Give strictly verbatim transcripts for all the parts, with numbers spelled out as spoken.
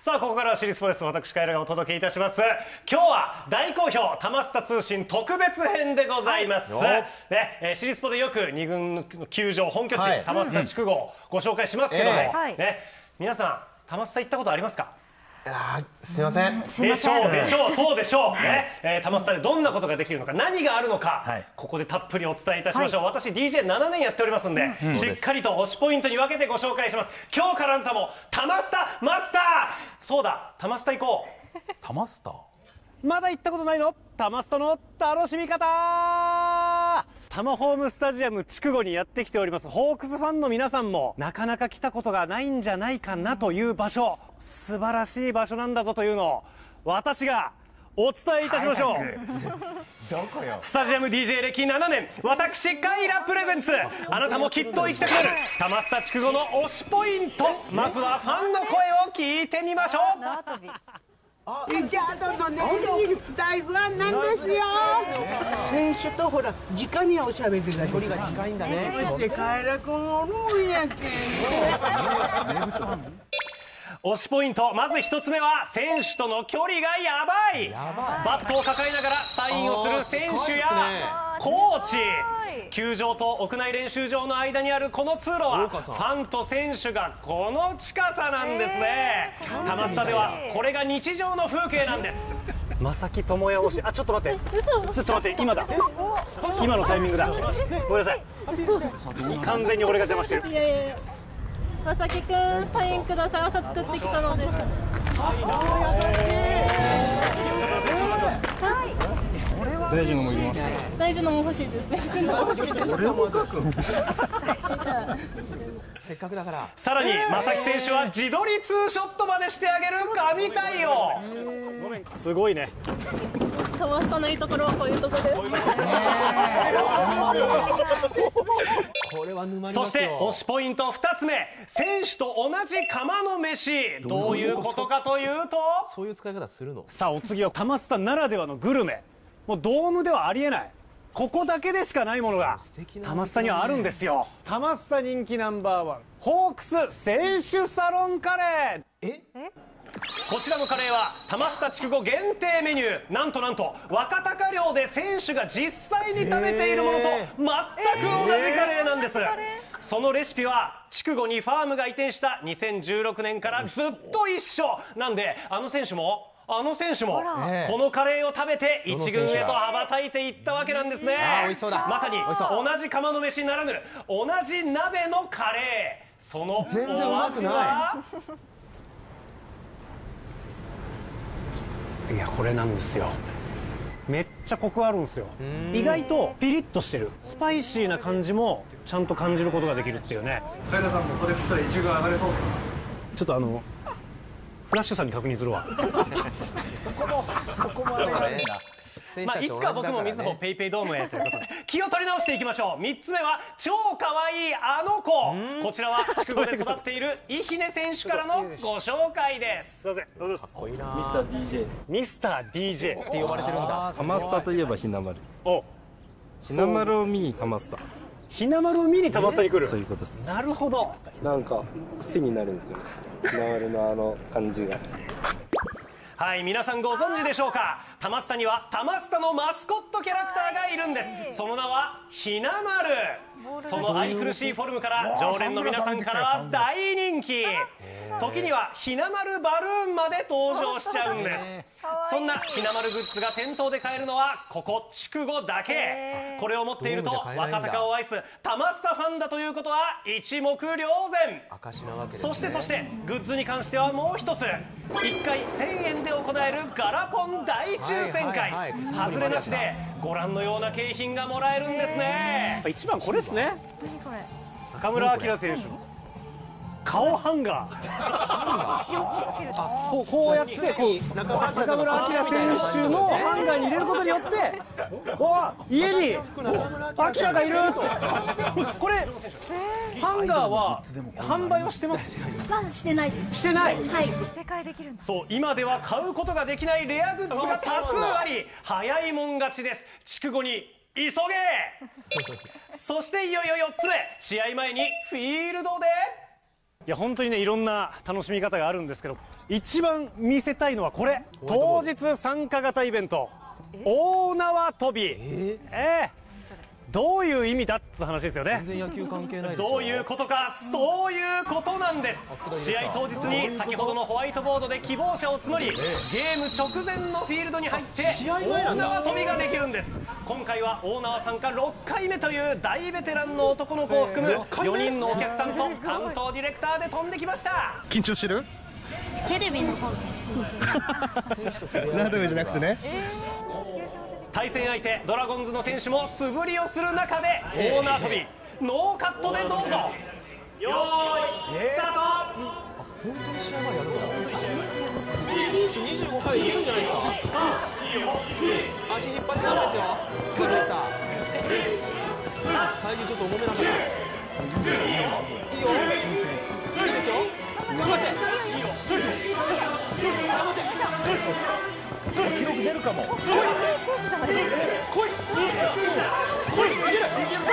さあここからは私立ポです。私カエルがお届けいたします。今日は大好評タマスタ通信特別編でございます、はい、ね、えー、私立ポでよくに軍の球場本拠地、はい、タマスタ筑後をご紹介しますけども、えー、ね、皆さんタマスタ行ったことありますか？ あ、すみません。 でしょうでしょう、そうでしょうね、えー、タマスタでどんなことができるのか、何があるのか、はい、ここでたっぷりお伝えいたしましょう、はい、私 ディージェーなな 年やっておりますんで、うん、しっかりと推しポイントに分けてご紹介します。今日からあなたもタマスタマスター、そうだ、タマスタ行こう。 タマスタまだ行ったことないの？タマスタの楽しみ方。タマホームスタジアム筑後にやってきております。ホークスファンの皆さんもなかなか来たことがないんじゃないかなという場所、素晴らしい場所なんだぞというのを私がお伝えいたしましょう。 どこよ。 スタジアム ディージェー 歴ななねん、私カイラプレゼンツ、あなたもきっと行きたくなるタマスタ筑後の推しポイント、まずはファンの声を聞いてみましょう。 リチャードのね、大ファンなんですよ。選手とほら直におしゃべりが距離が近いんだね。そしてカエラ君おるんやけん。 推しポイント、まず一つ目は選手との距離がやばい。バットを抱えながらサインをする選手やコーチ、球場と屋内練習場の間にあるこの通路はファンと選手がこの近さなんですね。タマスタではこれが日常の風景なんです。正木智也推し、あ、ちょっと待って、ちょっと待って、今だ、今のタイミングだ、ごめんなさい、完全に俺が邪魔してる。 いやいやいや、正木くんサインください。朝作ってきたので。 大事のもいります。 大事のも欲しいですね。 せっかくだから。 さらに正木選手は自撮りツーショットまでしてあげる神対応。すごいね。 タマスタのいいところはこういうところです。 これは沼りますよ。 そして推しポイントふたつめ、選手と同じ釜の飯。どういうことかというと、 そういう使い方するの？ さあお次はタマスタならではのグルメ。もうドームではありえない、ここだけでしかないものがタマスタにはあるんですよ。タマスタ人気ナンバーワン、ホークス選手サロンカレー。えこちらのカレーはタマスタ筑後限定メニュー。なんとなんと若鷹寮で選手が実際に食べているものと全く同じカレーなんです。そのレシピは筑後にファームが移転したにせんじゅうろくねんからずっと一緒なんで、あの選手もあの選手もこのカレーを食べて一軍へと羽ばたいていったわけなんですね。まさに同じ釜の飯ならぬ同じ鍋のカレー。そのお味は？いや、これなんですよ。めっちゃコクあるんですよ。意外とピリッとしてる、スパイシーな感じもちゃんと感じることができるっていうね。カエラさんもそれ食ったら一軍上がれそうですか？ちょっとあのフラッシュさんに確認するわ。 そこもそこもあれだ。 まあいつか僕もみずほペイペイドームへということで気を取り直していきましょう。みっつめは超可愛いあの子。こちらは筑後で育っているイヒネ選手からのご紹介です。すいません、どうぞ。 ミスター ディージェーミスター ディージェーって呼ばれてるんだ。 タマスタといえばひなまる。 お、 ひなまるを見にタマスタ。 ひなまるを見にタマスタに来る。 そういうことです。 なるほど。 なんか癖になるんですよね、ひなまるのあの感じが。 はい、皆さんご存知でしょうか。タマスタにはタマスタのマスコットキャラクターがいるんです。その名はひなまる。その愛くるしいフォルムから常連の皆さんからは大人気。時にはひなまるバルーンまで登場しちゃうんです。そんなひなまるグッズが店頭で買えるのはここ筑後だけ。これを持っていると若鷹を愛すタマスタファンだということは一目瞭然。そしてそしてグッズに関してはもう一つ、いっかいせんえんで行えるガラポン大抽選会。外れなしでご覧のような景品がもらえるんですね。一番これですね。中村晃選手の顔ハンガー。こうこうやってこう中村晃選手のハンガーに入れることによって、わ、家に晃がいる。これハンガーは販売をしてます？ まあしてないです。 してない。 はい。世界できるんだ。 そう、今では買うことができないレアグッズが多数あり、早いもん勝ちです。筑後に急げ。そしていよいよよっつめ、試合前にフィールドでいや本当にねいろんな楽しみ方があるんですけど、一番見せたいのはこれ、当日参加型イベント大縄跳び。えー、えーどういう意味だっつう話ですよね。 全然野球関係ないですよ。 どういうことか、そういうことなんです。試合当日に先ほどのホワイトボードで希望者を募り、ゲーム直前のフィールドに入って大縄跳びができるんです。今回は大縄参加ろっかいめという大ベテランの男の子を含むよにんのお客さんと担当ディレクターで飛んできました。 緊張してる？ テレビの方ラドウェイじゃなくてね。 対戦相手ドラゴンズの選手も素振りをする中で大縄跳びノーカットでどうぞ。よーいスタート。 本当に試合までやるんだ。にじゅうごかいいけるんじゃないですか。足引っ張っちゃダメですよ。グーできた。体重ちょっと重めなんだから。いいよ。いいですよ。頑張って。いいよ。頑張って。記録出るかも。来い。来い。来い。いける。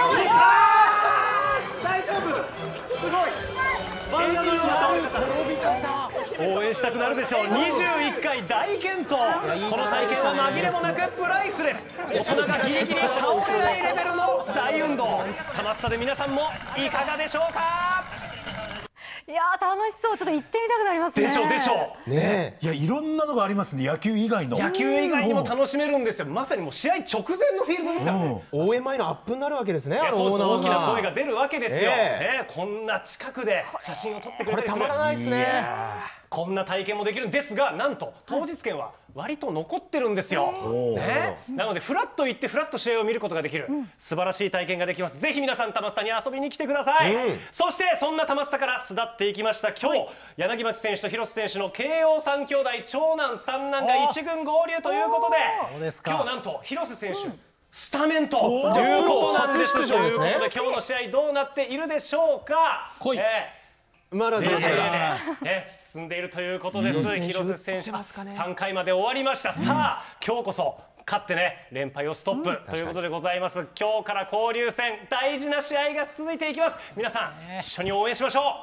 大丈夫。すごい。 バンダのような転び方。 応援したくなるでしょう。にじゅういっかい大健闘。この体験は紛れもなくプライスレス。大人がギリギリ倒れないレベルの大運動。ハマスタで皆さんもいかがでしょうか。 いやー楽しそう。ちょっと行ってみたくなりますね。 でしょでしょ。 ねいやいろんなのがありますね、野球以外の。 野球以外にも楽しめるんですよ。まさにもう試合直前のフィールドですからね。 応援前のアップになるわけですね。あのそうそう、 大縄大きな声が出るわけですよ。 えね、こんな近くで写真を撮ってくれこれたたりする。 まらないですね。 こんな体験もできるんですが、なんと当日券は割と残ってるんですよ。ね、なのでフラッと行ってフラッと試合を見ることができる、素晴らしい体験ができます。ぜひ皆さんタマスタに遊びに来てください。うん、そしてそんなタマスタから巣立っていきました今日、柳町選手と広瀬選手の慶応三兄弟長男三男が一軍合流ということで、今日なんと広瀬選手、スタメンということなんです。 初出場ですね。 ということで今日の試合どうなっているでしょうか。 来い。 えーまだ全然ね、進んでいるということです。広瀬選手さんかいまで終わりました。さあ今日こそ勝ってね連敗をストップということでございます。今日から交流戦大事な試合が続いていきます。皆さん一緒に応援しましょう。